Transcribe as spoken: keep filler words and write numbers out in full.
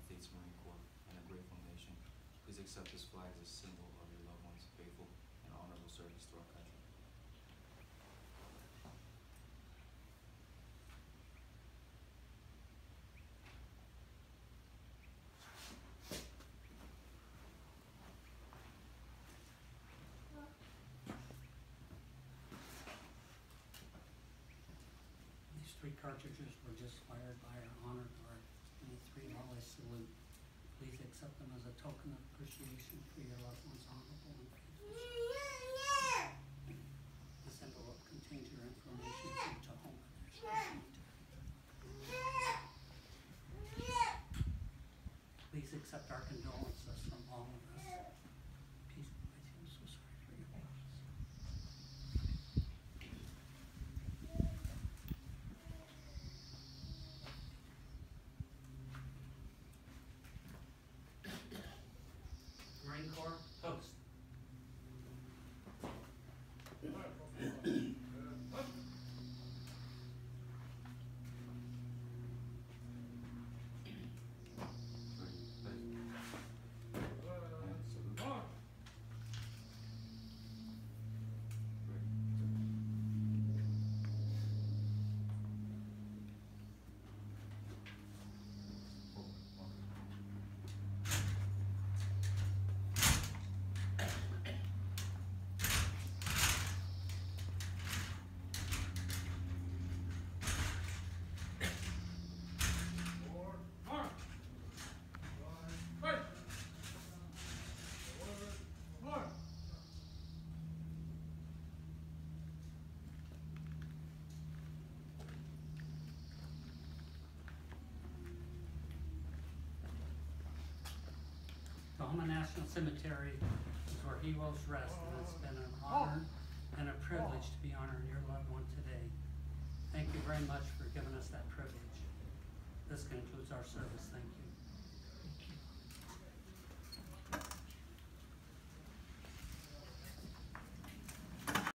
States Marine Corps and a grateful nation. Please accept this flag as a symbol of your loved ones' faithful and honorable service to our country. These three cartridges were just fired by our honor guard in a three volley salute. Please accept them as a token of appreciation for your loved one's honorable and faithful service. This envelope contains your information from Tacoma National Cemetery. Please accept our condolences from all of us. Peace be with you. I'm so sorry for your loss. Marine Corps, toast. Tacoma National Cemetery is where heroes rest, and it's been an honor and a privilege to be honoring your loved one today. Thank you very much for giving us that privilege. This concludes our service. Thank you.